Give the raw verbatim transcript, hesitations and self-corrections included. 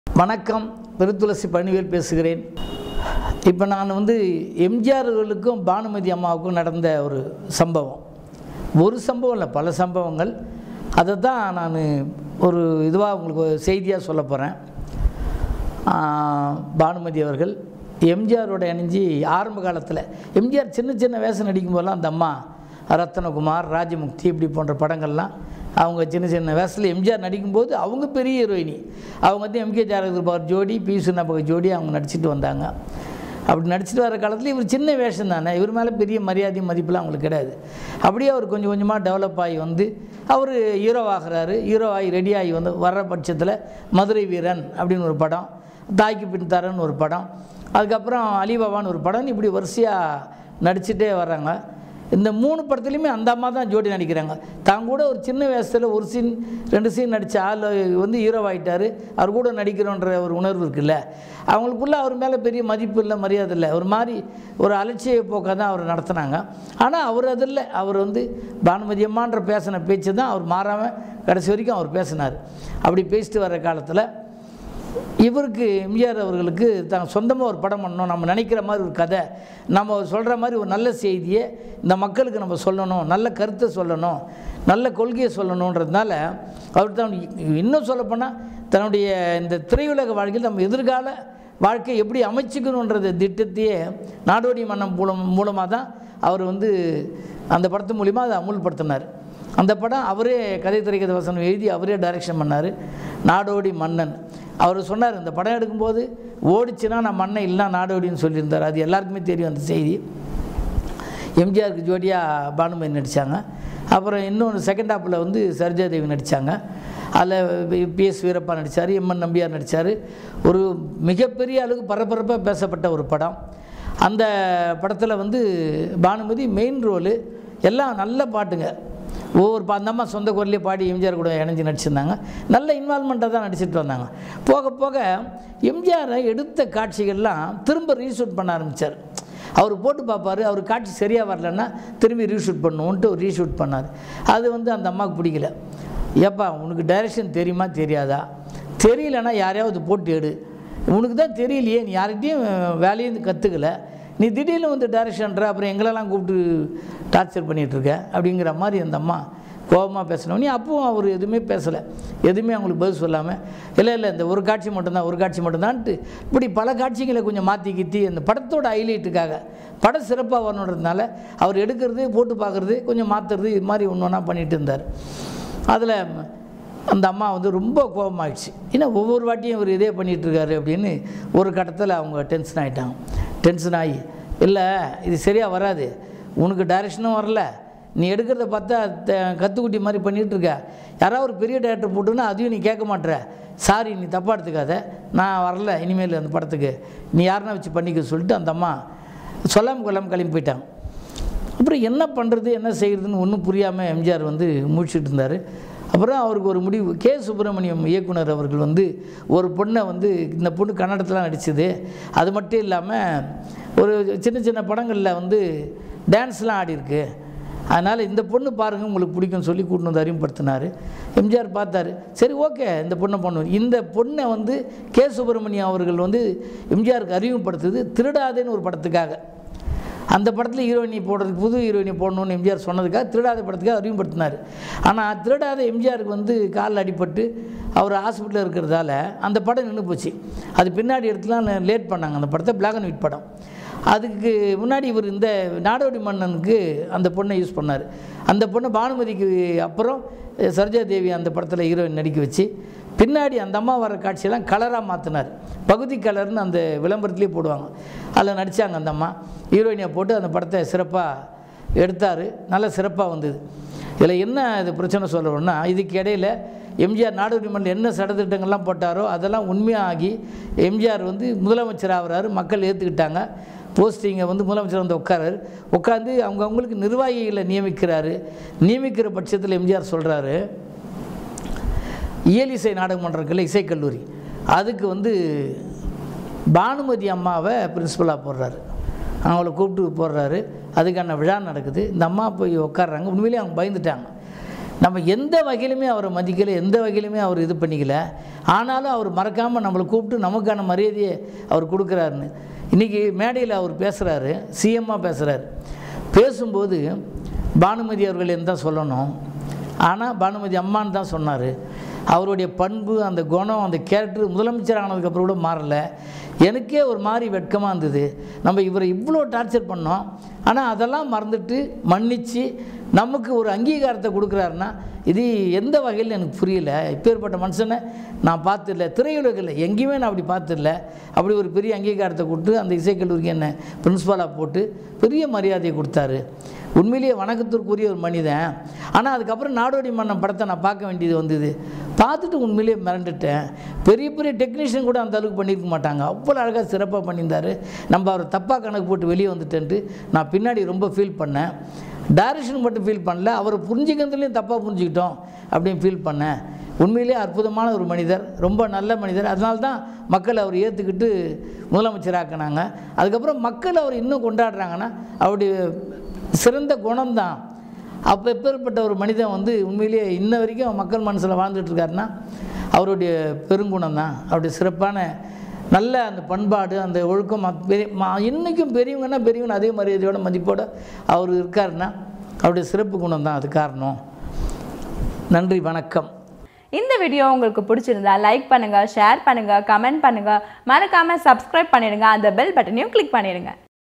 வணக்கம், பெருத்துளசி பணிவேல் பேசுகிறேன். இப்போ நான் வந்து எம்ஜிஆர்களுக்கும் பானுமதி அம்மாவுக்கும் நடந்த ஒரு சம்பவம், ஒரு சம்பவம் இல்லை பல சம்பவங்கள், அதை தான் நான் ஒரு இதுவாக உங்களுக்கு செய்தியாக சொல்ல போகிறேன். பானுமதி அவர்கள் எம்ஜிஆரோட இணைஞ்சி ஆரம்ப காலத்தில் எம்ஜிஆர் சின்ன சின்ன வேஷம் நடிக்கும்போதெல்லாம் அந்த அம்மா ரத்தனகுமார், ராஜமுக்தி இப்படி போன்ற படங்கள்லாம் அவங்க சின்ன சின்ன வேஷத்தில் எம்ஜிஆர் நடிக்கும்போது அவங்க பெரிய ஹீரோயினி. அவங்க வந்து எம்கே ஜாரகர் ஜோடி, பி சுண்ணப்பக ஜோடி அவங்க நடிச்சிட்டு வந்தாங்க. அப்படி நடிச்சிட்டு வர காலத்தில் இவர் சின்ன வேஷம் தானே, இவர் மேலே பெரிய மரியாதை மதிப்பெலாம் அவங்களுக்கு கிடையாது. அப்படியே அவர் கொஞ்சம் கொஞ்சமாக டெவலப் ஆகி வந்து அவர் ஹீரோவாகிறாரு. ஹீரோ ஆகி ரெடி ஆகி வந்து வர்ற பட்சத்தில் மதுரை வீரன் அப்படின்னு ஒரு படம், தாய்க்கு பின் தரன்னு ஒரு படம், அதுக்கப்புறம் அலிபாபான்னு ஒரு படம், இப்படி வரிசையாக நடிச்சுட்டே வர்றாங்க. இந்த மூணு படத்துலையுமே அந்த அம்மா தான் ஜோடி நடிக்கிறாங்க. தான் கூட ஒரு சின்ன வயசில் ஒரு சீன் ரெண்டு சீன் நடித்த ஆள் வந்து ஹீரோவாகிட்டார், அவர் கூட நடிக்கிறோன்ற ஒரு உணர்வு இருக்குல்ல, அவங்களுக்குள்ளே அவர் மேலே பெரிய மதிப்பு இல்லை, மரியாதை இல்லை, ஒரு மாதிரி ஒரு அலட்சிய போக்காக தான் அவர் நடத்தினாங்க. ஆனால் அவர் அது இல்லை, அவர் வந்து பானுமதி அம்மான்ற பேசின பேச்சு தான் அவர் மாறாமல் கடைசி வரைக்கும் அவர் பேசினார். அப்படி பேசிட்டு வர்ற காலத்தில் இவருக்கு எம்ஜிஆர் அவர்களுக்கு தான் சொந்தமாக ஒரு படம் பண்ணணும், நம்ம நினைக்கிற மாதிரி ஒரு கதை, நம்ம சொல்கிற மாதிரி ஒரு நல்ல செய்தியை இந்த மக்களுக்கு நம்ம சொல்லணும், நல்ல கருத்தை சொல்லணும், நல்ல கொள்கையை சொல்லணுன்றதுனால அவர் தான் இன்னும் சொல்லப்போனால் தன்னுடைய இந்த திரையுலக வாழ்க்கையில் நம்ம எதிர்கால வாழ்க்கை எப்படி அமைச்சிக்கணுன்ற திட்டத்தையே நாடோடி மன்னன் மூலம் மூலமாக தான் அவர் வந்து அந்த படத்து மூலிமா அதை அமுல்படுத்தினார். அந்த படம் அவரே கதை திரைக்கதை வசனம் எழுதி அவரே டைரக்ஷன் பண்ணார், நாடோடி மன்னன். அவர் சொன்னார், இந்த படம் எடுக்கும்போது ஓடிச்சுன்னா நான் மண்ணை இல்லைனா நாடோடின்னு சொல்லியிருந்தார். அது எல்லாருக்குமே தெரியும் அந்த செய்தி. எம்ஜிஆருக்கு ஜோடியாக பானுமதி நடித்தாங்க. அப்புறம் இன்னொன்று செகண்ட் ஹாப்பில் வந்து சரோஜாதேவி நடித்தாங்க. அதில் பி எஸ் வீரப்பா நடித்தார், எம்என் நம்பியார் நடித்தார். ஒரு மிகப்பெரிய அளவுக்கு பரபரப்பாக பேசப்பட்ட ஒரு படம். அந்த படத்தில் வந்து பானுமதி மெயின் ரோலு, எல்லாம் நல்ல பாட்டுங்க, ஒவ்வொரு பா அந்த அம்மா சொந்த குரலே பாடி எம்ஜிஆர் கூட இணைஞ்சு நடிச்சிருந்தாங்க. நல்ல இன்வால்மெண்ட்டாக தான் நடிச்சிட்டு வந்தாங்க. போக போக எம்ஜிஆரை எடுத்த காட்சிகள்லாம் திரும்ப ரீஷூட் பண்ண ஆரம்பித்தார். அவர் போட்டு பார்ப்பார், அவர் காட்சி சரியாக வரலன்னா திரும்பி ரீஷூட் பண்ணுவோன்ட்டு ஒரு ரீஷூட் பண்ணார். அது வந்து அந்த அம்மாவுக்கு பிடிக்கல. ஏப்பா உனக்கு டைரக்ஷன் தெரியுமா தெரியாதா, தெரியலன்னா யாரையாவது போட்டு எடு, உனக்கு தான் தெரியலையே, நீ யார்கிட்டையும் வேலையும் கற்றுக்கலை, நீ திடீர்னு வந்து டைரக்ஷன்ற, அப்புறம் எங்களெல்லாம் கூப்பிட்டு டார்ச்சர் பண்ணிகிட்ருக்க அப்படிங்கிற மாதிரி அந்த அம்மா கோபமாக பேசினோன்னே அப்பவும் அவர் எதுவுமே பேசலை, எதுவுமே அவங்களுக்கு பதில் சொல்லாமல், இல்லை இல்லை இந்த ஒரு காட்சி மட்டும்தான் ஒரு காட்சி மட்டும்தான்ட்டு இப்படி பல காட்சிகளை கொஞ்சம் மாற்றி கித்தி அந்த படத்தோட ஹைலைட்டுக்காக படம் சிறப்பாக வரணுன்றதுனால அவர் எடுக்கிறது, போட்டு பார்க்குறது, கொஞ்சம் மாற்றுறது, இது மாதிரி ஒன்று ஒன்றா பண்ணிகிட்டு இருந்தார். அதில் அந்த அம்மா வந்து ரொம்ப கோபமாகிடுச்சு. ஏன்னா ஒவ்வொரு வாட்டியும் இவர் இதே பண்ணிகிட்ருக்காரு அப்படின்னு ஒரு கட்டத்தில் அவங்க டென்ஷன் ஆகிட்டாங்க. டென்ஷன் ஆகி, இல்லை இது சரியாக வராது, உனக்கு டைரக்ஷனும் வரல, நீ எடுக்கிறத பார்த்தா கற்றுக்குட்டி மாதிரி பண்ணிகிட்ருக்க, யாராவது ஒரு பெரிய டேரக்டர் போட்டுன்னா அதையும் நீ கேட்க மாட்டேற, சாரி நீ தப்பாக எடுத்துக்காத, நான் வரல இனிமேல் அந்த படத்துக்கு, நீ யாருன்னா வச்சு பண்ணிக்க சொல்லிட்டு அந்த அம்மா சொல்லாமல் கொள்ளாமல் கிளம்பி போயிட்டாங்க. அப்புறம் என்ன பண்ணுறது என்ன செய்கிறதுன்னு ஒன்றும் புரியாமல் எம்ஜிஆர் வந்து முடிச்சுட்டு இருந்தார். அப்புறம் அவருக்கு ஒரு முடிவு, கே சுப்பிரமணியம் இயக்குனர் அவர்கள் வந்து ஒரு பொண்ணை வந்து, இந்த பொண்ணு கன்னடத்தில் நடித்தது, அது மட்டும் இல்லாமல் ஒரு சின்ன சின்ன படங்களில் வந்து டான்ஸ்லாம் ஆடிருக்கு, அதனால் இந்த பொண்ணு பாருங்கள் உங்களுக்கு பிடிக்கும்னு சொல்லி கூட்டின்னு வந்து அறிமுகப்படுத்தினார். எம்ஜிஆர் பார்த்தாரு, சரி ஓகே இந்த பொண்ணை பண்ணுவோம். இந்த பொண்ணை வந்து கே சுப்பிரமணியம் அவர்கள் வந்து எம்ஜிஆருக்கு அறிமுகப்படுத்துது திருடாதேன்னு ஒரு படத்துக்காக. அந்த படத்தில் ஹீரோயினி போடுறதுக்கு, புது ஹீரோயினி போடணுன்னு எம்ஜிஆர் சொன்னதுக்காக திருடாத படத்துக்காக அறிமுகப்படுத்தினார். ஆனால் திருடாத எம்ஜிஆருக்கு வந்து காலில் அடிபட்டு அவர் ஹாஸ்பிட்டலில் இருக்கிறதால அந்த படம் நின்று போச்சு. அது பின்னாடி இடத்துலாம் லேட் பண்ணாங்க அந்த படத்தை, பிளாக் அண்ட் ஒயிட் படம். அதுக்கு முன்னாடி இவர் இந்த நாடோடி மன்னனுக்கு அந்த பொண்ணை யூஸ் பண்ணார். அந்த பொண்ணை பானுமதிக்கு அப்புறம் சரோஜாதேவி அந்த படத்தில் ஹீரோயின் நடிக்க வச்சு பின்னாடி அந்த அம்மா வர காட்சியெல்லாம் கலராக மாற்றினார். பகுதி கலர்னு அந்த விளம்பரத்துலேயே போடுவாங்க, அதில் நடித்தாங்க அந்த அம்மா. ஹீரோயினை போட்டு அந்த படத்தை சிறப்பாக எடுத்தார், நல்ல சிறப்பாக வந்தது. இதில் என்ன இது பிரச்சனை சொல்லணும்னா, இதுக்கு இடையில் எம்ஜிஆர் நாடோடி மன்னில் என்ன சட்டத்திட்டங்கள்லாம் போட்டாரோ அதெல்லாம் உண்மையாகி எம்ஜிஆர் வந்து முதலமைச்சர் ஆகிறாரு, மக்கள் ஏற்றுக்கிட்டாங்க. போஸ்டிங்கை வந்து முதலமைச்சர் வந்து உட்காராரு, உட்காந்து அவங்க அவங்களுக்கு நிர்வாகிகளை நியமிக்கிறாரு. நியமிக்கிற பட்சத்தில் எம்ஜிஆர் சொல்கிறாரு, இயலிசை நாடகமன்றங்கள் இசைக்கல்லூரி அதுக்கு வந்து பானுமதி அம்மாவை பிரின்சிபலாக போடுறாரு, அவங்கள கூப்பிட்டு போடுறாரு. அதுக்கான விழா நடக்குது. இந்த அம்மா போய் உட்காடுறாங்க. உண்மையிலேயே அவங்க பயந்துட்டாங்க. நம்ம எந்த வகையிலுமே அவரை மதிக்கலை, எந்த வகையிலுமே அவர் இது பண்ணிக்கல. ஆனாலும் அவர் மறக்காமல் நம்மளை கூப்பிட்டு நமக்கான மரியாதையை அவர் கொடுக்குறாருன்னு. இன்றைக்கி மேடையில் அவர் பேசுகிறாரு, சிஎம்மாக பேசுகிறார். பேசும்போது பானுமதி அவர்கள் என்ன தான் சொல்லணும், ஆனால் பானுமதி அம்மான்னு தான் சொன்னார். அவருடைய பண்பு, அந்த குணம், அந்த கேரக்டர் முதலமைச்சர் ஆனதுக்கப்புறம் கூட மாறலை. எனக்கே ஒரு மாதிரி வெட்கமாக இருந்தது. நம்ம இவரை இவ்வளோ டார்ச்சர் பண்ணோம், ஆனால் அதெல்லாம் மறந்துட்டு மன்னித்து நமக்கு ஒரு அங்கீகாரத்தை கொடுக்குறாருன்னா இது எந்த வகையில் எனக்கு புரியல. இப்பேற்பட்ட மனுஷனை நான் பார்த்துடல, திரையுலகில் எங்கேயுமே நான் அப்படி பார்த்துடல. அப்படி ஒரு பெரிய அங்கீகாரத்தை கொடுத்து அந்த இசைக்கல்லூரிக்கு என்ன பிரின்ஸ்பாலாக போட்டு பெரிய மரியாதையை கொடுத்தாரு. உண்மையிலேயே வணக்கத்திற்குரிய ஒரு மனிதன். ஆனால் அதுக்கப்புறம் நாடோடி மன்னன் படத்தை நான் பார்க்க வேண்டியது வந்தது. பார்த்துட்டு உண்மையிலேயே மிரண்டுட்டேன். பெரிய பெரிய டெக்னீஷியன் கூட அந்த அளவுக்கு பண்ணியிருக்க மாட்டாங்க. அவ்வளோ அழகாக சிறப்பாக பண்ணியிருந்தார். நம்ம அவர் தப்பாக கணக்கு போட்டு வெளியே வந்துட்டேன்ட்டு நான் பின்னாடி ரொம்ப ஃபீல் பண்ணேன். டைரக்ஷன் மட்டும் ஃபீல் பண்ணல, அவர் புரிஞ்சிக்கிறதுலேயும் தப்பாக புரிஞ்சுக்கிட்டோம் அப்படின்னு ஃபீல் பண்ணேன். உண்மையிலே அற்புதமான ஒரு மனிதர், ரொம்ப நல்ல மனிதர். அதனால தான் மக்கள் அவர் ஏற்றுக்கிட்டு முதலமைச்சராக்கினாங்க. அதுக்கப்புறம் மக்கள் அவர் இன்னும் கொண்டாடுறாங்கன்னா அவருடைய சிறந்த குணம்தான். அப்போ எப்பேற்பட்ட ஒரு மனிதன் வந்து உண்மையிலேயே இன்ன வரைக்கும் மக்கள் மனசில் வாழ்ந்துட்டுருக்காருன்னா அவருடைய பெருங்குணம் தான். அவருடைய சிறப்பான நல்ல அந்த பண்பாடு, அந்த ஒழுக்கம், பெரிய இன்றைக்கும் பெரியவங்கன்னா பெரியவங்க அதே மரியாதையோட மதிப்போடு அவர் இருக்காருன்னா அவருடைய சிறப்பு குணம் தான் அது காரணம். நன்றி, வணக்கம். இந்த வீடியோ உங்களுக்கு பிடிச்சிருந்தா லைக் பண்ணுங்கள், ஷேர் பண்ணுங்கள், கமெண்ட் பண்ணுங்கள், மறக்காமல் சப்ஸ்கிரைப் பண்ணிடுங்க, அந்த பெல் பட்டனையும் கிளிக் பண்ணிடுங்க.